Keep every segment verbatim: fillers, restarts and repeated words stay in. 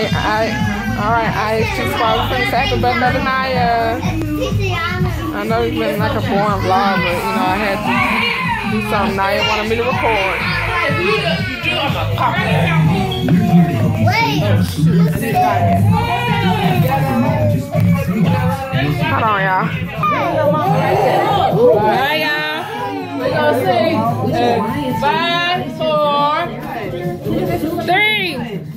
I, all right, I she's probably saying happy birthday to Naya. I know it's been like a boring vlog, but you know, I had to do something Naya wanted me to record. Hold on, y'all. Alright, y'all. We're gonna sing uh, five, four, three.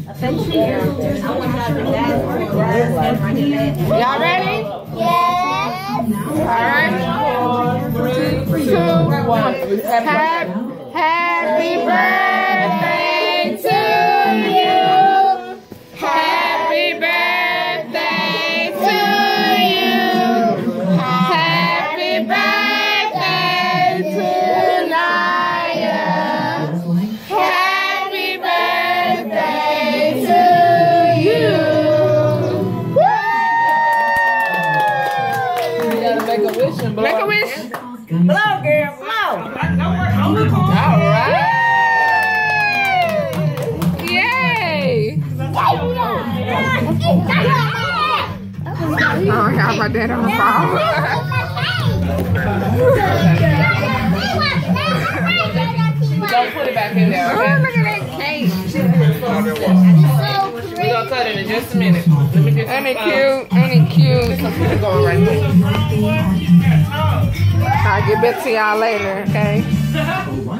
Y'all ready? Yes. Alright. Three, two, one. Happy, happy birthday to you. Happy birthday to you. Happy birthday to Naya. Happy birthday to you. Woo! You gotta make a wish and blow. Make a wish. Blow, girl, blow. All right. Yay! Oh, I got my dad on the phone. Don't put it back in there, okay? Oh, look at that cake. We're gonna cut it in just a minute. Let me get some, Ain't it cute? Ain't it cute? Some people going right there. I'll get back to y'all later, okay?